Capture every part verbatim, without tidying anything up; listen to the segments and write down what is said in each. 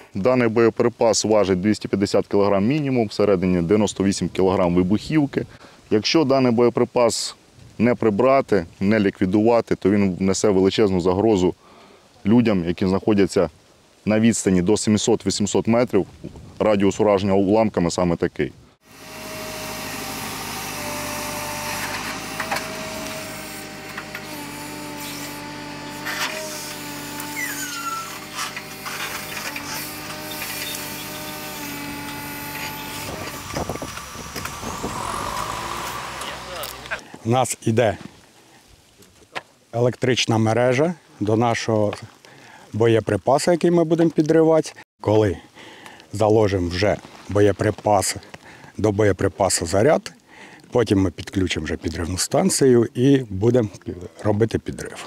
Даний боєприпас важить двісті п'ятдесят кілограмів мінімум, всередині дев'яносто вісім кілограмів вибухівки. Якщо даний боєприпас не прибрати, не ліквідувати, то він несе величезну загрозу людям, які знаходяться на відстані до сімсот-вісімсот метрів. Радіус ураження уламками саме такий. У нас йде електрична мережа до нашого боєприпасу, який ми будемо підривати. Коли заложимо вже боєприпас, до боєприпасу заряд, потім ми підключимо вже підривну станцію і будемо робити підрив.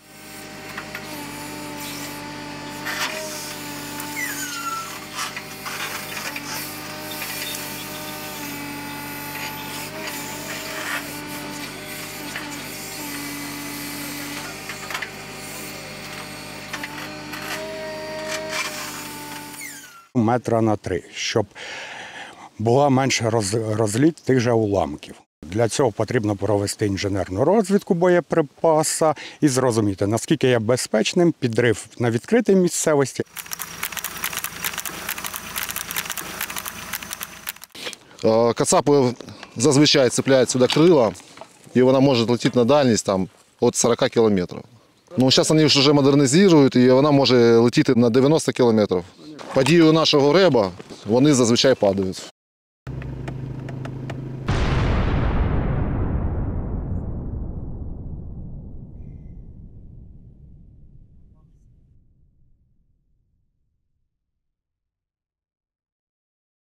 Метра на три, щоб була менше розліт тих же уламків. Для цього потрібно провести інженерну розвідку боєприпаса і зрозуміти, наскільки є безпечним підрив на відкритій місцевості. Кацапи зазвичай цепляють сюди крила, і вона може летіти на дальність там, від сорока кілометрів. Ну, зараз вони вже модернізують, і вона може летіти на дев'яносто кілометрів. По дію нашого реба вони зазвичай падають.